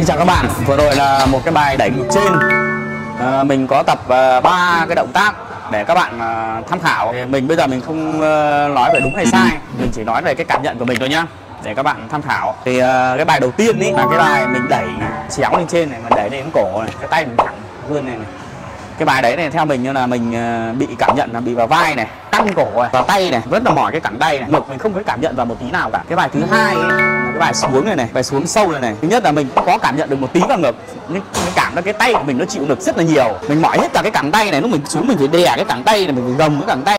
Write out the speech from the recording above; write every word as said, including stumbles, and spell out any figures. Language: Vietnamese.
Xin chào các bạn, vừa rồi là một cái bài đẩy ngực trên. à, Mình có tập ba uh, cái động tác để các bạn uh, tham khảo. Thì mình bây giờ mình không uh, nói về đúng hay sai, mình chỉ nói về cái cảm nhận của mình thôi nhá, để các bạn tham khảo. Thì uh, cái bài đầu tiên ý là cái bài mình đẩy chéo lên trên này, mình đẩy lên cái cổ này, cái tay mình thẳng hơn này, này. Cái bài đấy này theo mình như là mình uh, bị cảm nhận là bị vào vai này, căng cổ này, vào tay này, rất là mỏi cái cẳng tay này, ngực mình không có cảm nhận vào một tí nào cả. Cái bài thứ hai ấy, cái bài xuống này này, bài xuống sâu này này, thứ nhất là mình có cảm nhận được một tí vào ngực, nhưng mình cảm giác cái tay của mình nó chịu lực rất là nhiều, mình mỏi hết cả cái cẳng tay này, lúc mình xuống mình phải đè cái cẳng tay này, mình phải gồng cái cẳng tay.